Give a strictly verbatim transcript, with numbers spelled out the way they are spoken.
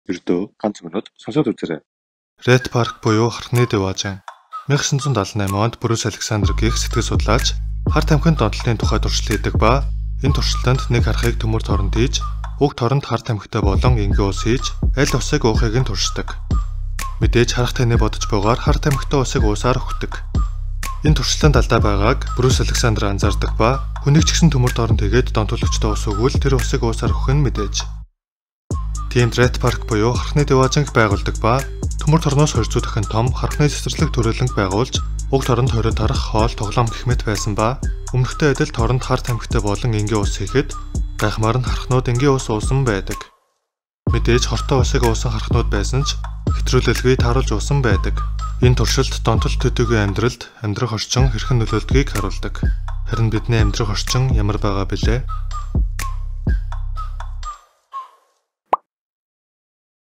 Ердөө ганц минут сонсоод үзээрэй. Ред парк буюу Хархны Дэважин. 천구백칠십팔 онд Брюс Александр гэх сэтгэл судлаач хар тамхинд донтолтын тухай туршилт хийдэг ба энэ туршилтанд нэг харахыг төмөр торонд хийж, уг торонд хар тамхитай болон энгийн ус хийж, аль усыг уухыг нь туршдаг. Мэдээж харах таны бодож бугаар хар тамхитай усыг уусаар өгдөг. Энэ туршилтанд алдаа байгааг Брюс Александр анзаардаг ба хүнийг ч гэсэн төмөр торонд тэгээд донтоологчтой ус өгвөл тэр усыг уусаар өгөх нь мэдээж. Тиймд Ред парк буюу Хархны Дэважинг байгуулдаг ба төмөр торноос хоёр дахь дахин том хархны цэцэрлэг төрөлнг байгуулж уг торонд хорид тарах хоол тоглоом гэх мэт байсан ба өмнөхтэй адил торонд хар тамхитай болон энгийн ус хийхэд гайхмаар нь хархнууд энгийн ус уусан байдаг. Мэдээж хортой усыг уусан хархнууд байсан ч хэтрүүлэлгүй тааруулж уусан байдаг. Энэ туршилт донтол төдийгүй амьдралд амьдрах орчин хэрхэн нөлөөлдгийг харуулдаг. Харин бидний амьдрах орчин ямар байгаа билээ?